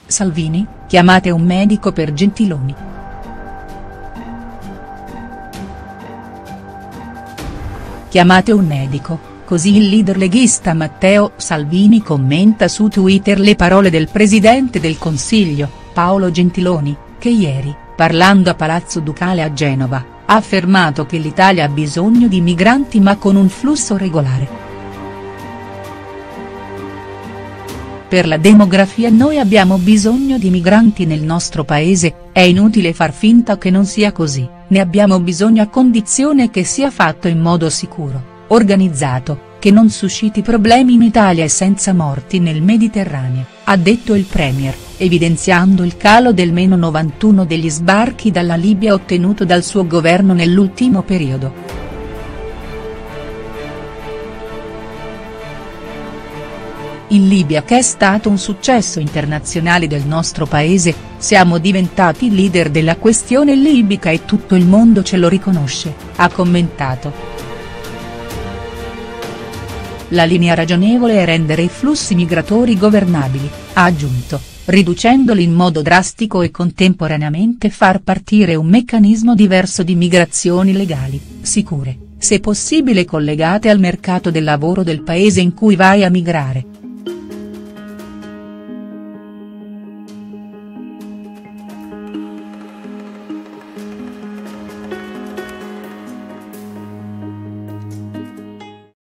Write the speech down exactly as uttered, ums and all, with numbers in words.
Salvini, chiamate un medico per Gentiloni. Chiamate un medico, così il leader leghista Matteo Salvini commenta su Twitter le parole del presidente del Consiglio, Paolo Gentiloni, che ieri, parlando a Palazzo Ducale a Genova, ha affermato che l'Italia ha bisogno di migranti ma con un flusso regolare. Per la demografia noi abbiamo bisogno di migranti nel nostro paese, è inutile far finta che non sia così, ne abbiamo bisogno a condizione che sia fatto in modo sicuro, organizzato, che non susciti problemi in Italia e senza morti nel Mediterraneo, ha detto il premier, evidenziando il calo del meno novantuno degli sbarchi dalla Libia ottenuto dal suo governo nell'ultimo periodo. In Libia, che è stato un successo internazionale del nostro paese, siamo diventati leader della questione libica e tutto il mondo ce lo riconosce, ha commentato. La linea ragionevole è rendere i flussi migratori governabili, ha aggiunto, riducendoli in modo drastico e contemporaneamente far partire un meccanismo diverso di migrazioni legali, sicure, se possibile collegate al mercato del lavoro del paese in cui vai a migrare.